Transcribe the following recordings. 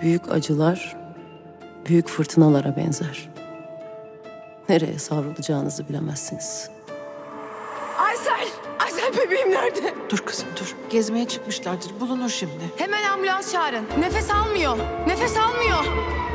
Büyük acılar büyük fırtınalara benzer. Nereye savrulacağınızı bilemezsiniz. Aysel! Aysel bebeğim nerede? Dur kızım dur. Gezmeye çıkmışlardır. Bulunur şimdi. Hemen ambulans çağırın. Nefes almıyor. Nefes almıyor.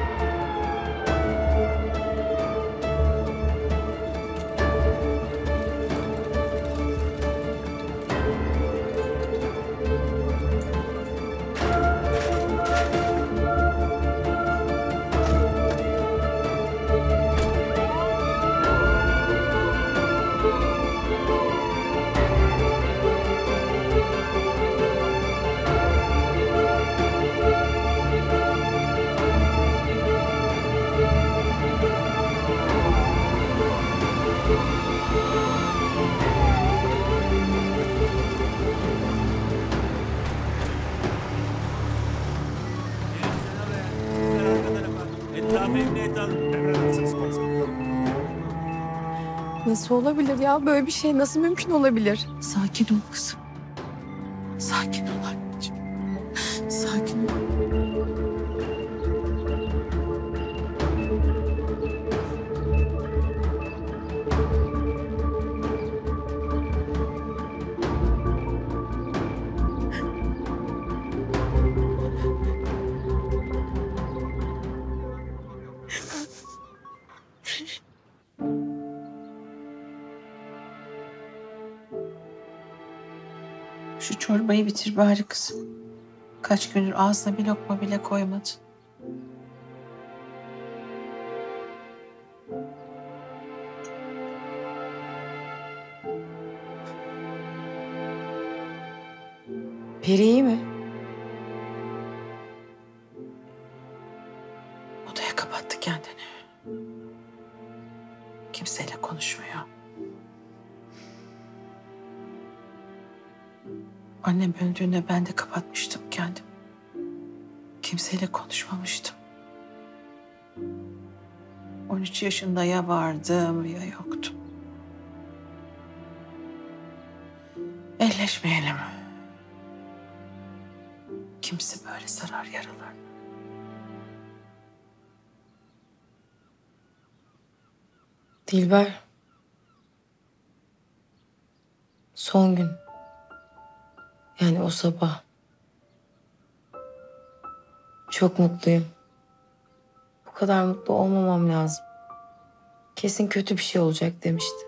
Nasıl olabilir ya? Böyle bir şey nasıl mümkün olabilir? Sakin ol kızım. Sakin ol anneciğim. Sakin ol. Şu çorbayı bitir bari kızım. Kaç gündür ağzına bir lokma bile koymadın. Peri iyi mi? Odaya kapattı kendini. Kimseyle konuşmuyor. Annem öldüğünde ben de kapatmıştım kendim. Kimseyle konuşmamıştım. 13 yaşında ya vardım ya yoktum. Elleşmeyelim. Kimse böyle sarar yaralar. Dilber. Son gün. Yani o sabah. Çok mutluyum. Bu kadar mutlu olmamam lazım. Kesin kötü bir şey olacak demişti.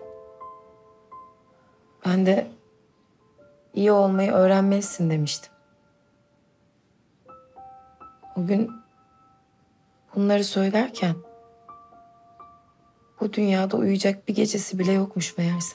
Ben de iyi olmayı öğrenmelisin demiştim. O gün bunları söylerken bu dünyada uyuyacak bir gecesi bile yokmuş meğerse.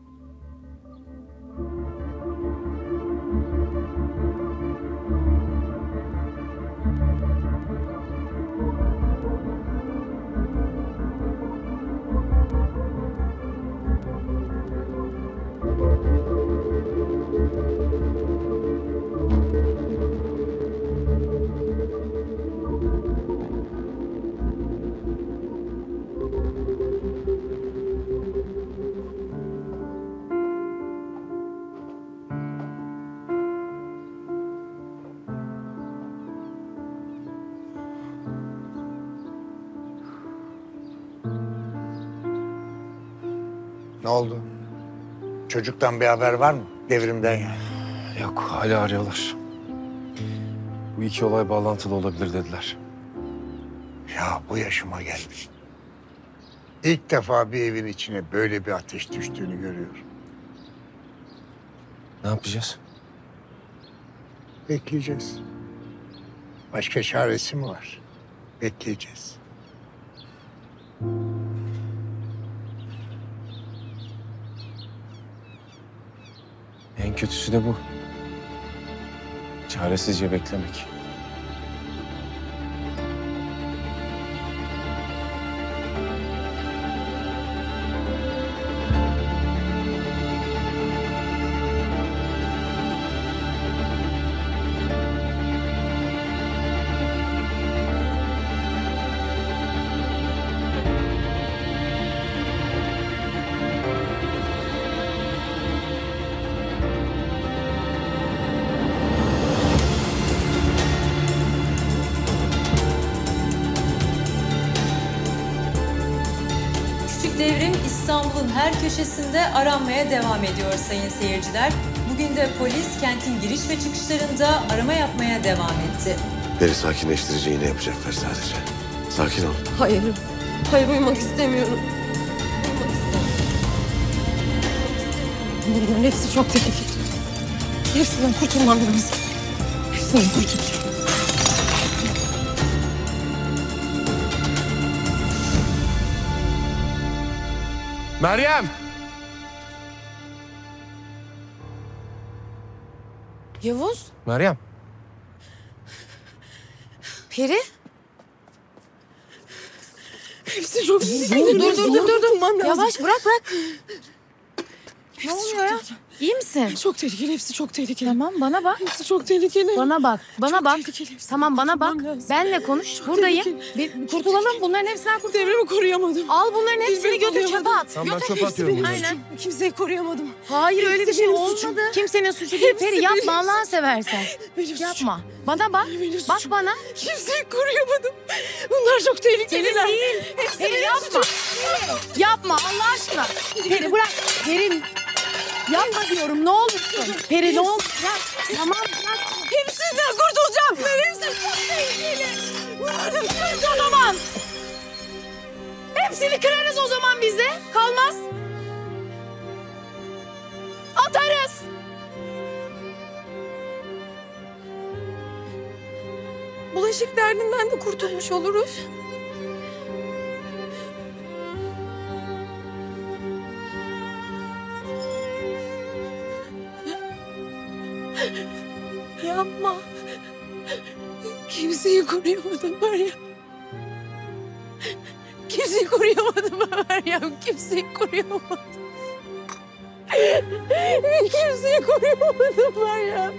Ne oldu? Çocuktan bir haber var mı? Devrimden yani. Yok, hala arıyorlar. Bu iki olay bağlantılı olabilir dediler. Ya bu yaşıma geldim. İlk defa bir evin içine böyle bir ateş düştüğünü görüyorum. Ne yapacağız? Bekleyeceğiz. Başka çaresi mi var? Bekleyeceğiz. En kötüsü de bu. Çaresizce beklemek. Devrim İstanbul'un her köşesinde aranmaya devam ediyor sayın seyirciler. Bugün de polis kentin giriş ve çıkışlarında arama yapmaya devam etti. Beni sakinleştirici iğne yapacaklar sadece. Sakin ol. Hayır. Hayır, uyumak istemiyorum. Uyumak istemiyorum. Bunların hepsi çok tehlikeli. Hepsinden kurtulmam lazım. Hepsinden kurtulacağım. Meryem! Yavuz, Meryem. Peri. Hepsi çok Dur. Yavaş bırak. Ne oluyor ya? İyi misin? Çok tehlikeli, hepsi çok tehlikeli. Tamam, bana bak. Hepsi çok tehlikeli. Bana bak. Çok tehlikeli, hepsi. Tamam, bana bak. Kurtulmam lazım. Benle konuş. Çok Buradayım. tehlikeli. Kurtulalım. Bunların hepsinden kurtul. Devrimi koruyamadım. Al bunların hepsini Devrimi götür çöpe koruyamadım. at. Tamam, ben Götür. çöpe atıyorum bunları. Aynen. Kimseyi koruyamadım. Hayır, öyle bir Hepsi şey benim olmadı. suçum. Kimsenin suçu değil. Hepsi Peri benim yapma, suçum. Allah'ını seversen. Benim suçum. Yapma. Bana bak. Benim Bak suçum. bana. Kimseyi koruyamadım. Bunlar çok tehlikeliler. Senin değil. Peri yapma. Yapma Allah aşkına. Peri bırak. Peri. Yapma diyorum, ne olursun. Peri ne olur. Bırak. Tamam bırak. Hepsinden kurtulacağım. Hepsi çok tehlikeli. Bunlar hepsi O zaman. Hepsini kırarız o zaman bize. Kalmaz. Atarız. bulaşık derdinden de kurtulmuş oluruz. Yapma. Kimseyi koruyamadım Meryem. Kimseyi koruyamadım Meryem. Kimseyi koruyamadım. Kimseyi koruyamadım Meryem.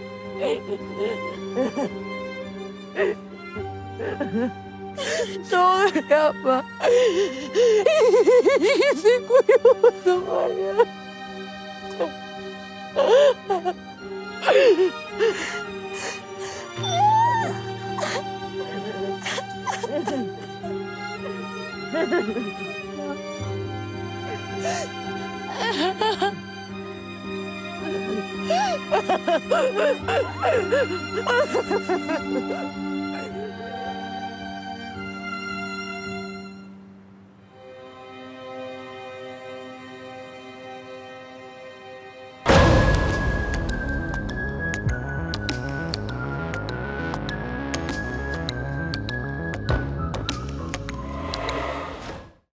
Ne olur yapma. Kimseyi koruyamadım Meryem.